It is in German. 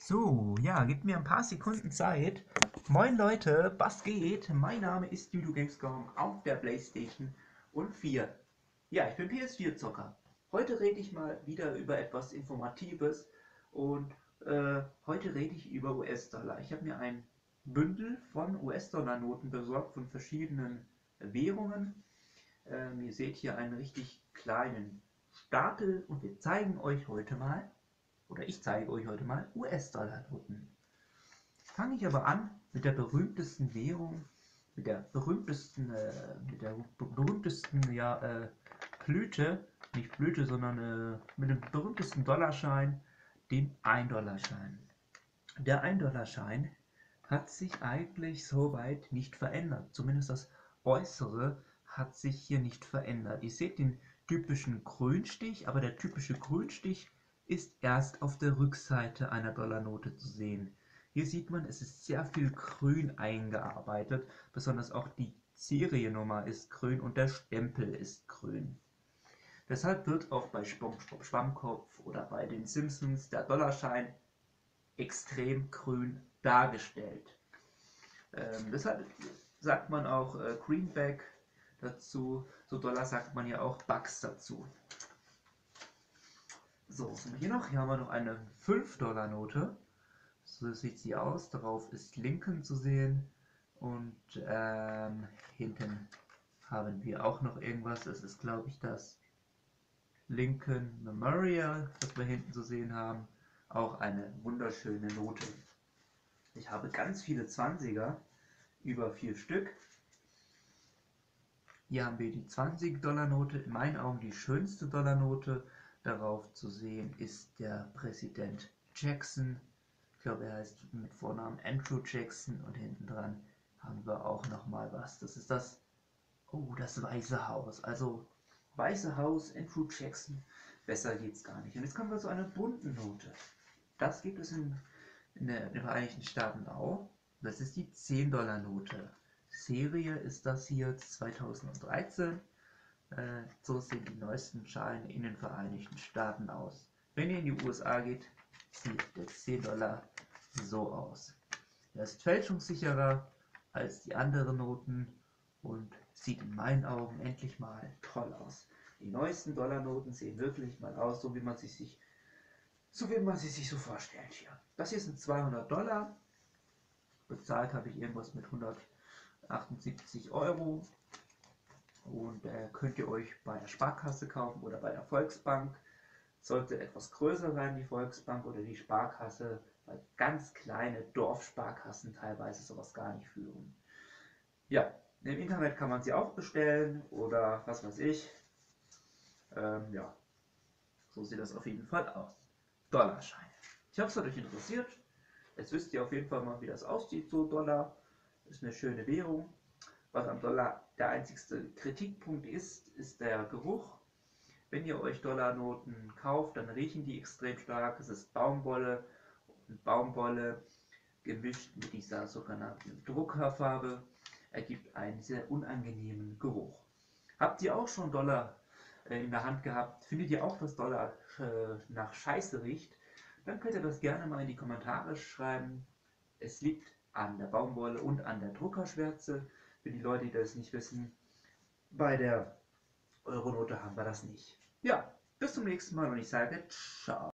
So, ja, gib mir ein paar Sekunden Zeit. Moin Leute, was geht? Mein Name ist Judo Gamescom auf der PlayStation und 4. Ja, ich bin PS4-Zocker. Heute rede ich mal wieder über etwas Informatives und heute rede ich über US-Dollar. Ich habe mir ein Bündel von US-Dollar-Noten besorgt von verschiedenen Währungen. Ihr seht hier einen richtig kleinen Stapel und wir zeigen euch heute mal, oder ich zeige euch heute mal US-Dollar-Noten. Fange ich aber an mit der berühmtesten Währung, mit der berühmtesten Blüte, nicht Blüte, sondern mit dem berühmtesten Dollarschein, dem 1-Dollar-Schein. Der 1-Dollar-Schein hat sich eigentlich soweit nicht verändert. Zumindest das Äußere hat sich hier nicht verändert. Ihr seht den typischen Grünstich, aber der typische Grünstich ist erst auf der Rückseite einer Dollarnote zu sehen. Hier sieht man, es ist sehr viel Grün eingearbeitet, besonders auch die Seriennummer ist grün und der Stempel ist grün. Deshalb wird auch bei SpongeBob Schwammkopf oder bei den Simpsons der Dollarschein extrem grün dargestellt. Deshalb sagt man auch Greenback dazu, so Dollar sagt man ja auch Bucks dazu. So, was haben wir hier noch? Hier haben wir noch eine 5-Dollar-Note. So sieht sie aus. Darauf ist Lincoln zu sehen. Und hinten haben wir auch noch irgendwas. Das ist, glaube ich, das Lincoln Memorial, das wir hinten zu sehen haben. Auch eine wunderschöne Note. Ich habe ganz viele 20er, über 4 Stück. Hier haben wir die 20-Dollar-Note, in meinen Augen die schönste Dollarnote. Darauf zu sehen ist der Präsident Jackson. Ich glaube, er heißt mit Vornamen Andrew Jackson und hinten dran haben wir auch nochmal was. Das ist das Weiße Haus. Also Weiße Haus, Andrew Jackson, besser geht's gar nicht. Und jetzt kommen wir zu einer bunten Note. Das gibt es in den Vereinigten Staaten auch. Das ist die 10-Dollar-Note. Serie ist das hier 2013. So sehen die neuesten Scheine in den Vereinigten Staaten aus. Wenn ihr in die USA geht, sieht der 10 Dollar so aus. Er ist fälschungssicherer als die anderen Noten und sieht in meinen Augen endlich mal toll aus. Die neuesten Dollarnoten sehen wirklich mal aus, so wie man sie sich so vorstellt hier. Das hier sind 200 Dollar. Bezahlt habe ich irgendwas mit 178 Euro. Und könnt ihr euch bei der Sparkasse kaufen oder bei der Volksbank. Sollte etwas größer sein, die Volksbank oder die Sparkasse, weil ganz kleine Dorfsparkassen teilweise sowas gar nicht führen. Ja, im Internet kann man sie auch bestellen oder was weiß ich. Ja, so sieht das auf jeden Fall aus. Dollarscheine. Ich hoffe, es hat euch interessiert. Jetzt wisst ihr auf jeden Fall mal, wie das aussieht. So Dollar ist eine schöne Währung. Was am Dollar der einzigste Kritikpunkt ist, ist der Geruch. Wenn ihr euch Dollarnoten kauft, dann riechen die extrem stark. Es ist Baumwolle und Baumwolle gemischt mit dieser sogenannten Druckerfarbe ergibt einen sehr unangenehmen Geruch. Habt ihr auch schon Dollar in der Hand gehabt? Findet ihr auch, dass Dollar nach Scheiße riecht? Dann könnt ihr das gerne mal in die Kommentare schreiben. Es liegt an der Baumwolle und an der Druckerschwärze. Für die Leute, die das nicht wissen, bei der Euronote haben wir das nicht. Ja, bis zum nächsten Mal und ich sage ciao.